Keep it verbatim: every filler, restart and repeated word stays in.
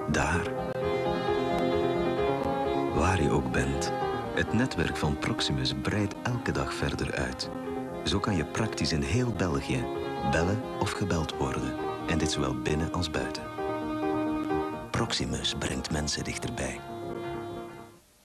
daar. Waar je ook bent, het netwerk van Proximus breidt elke dag verder uit. Zo kan je praktisch in heel België bellen of gebeld worden. En dit zowel binnen als buiten. Proximus brengt mensen dichterbij.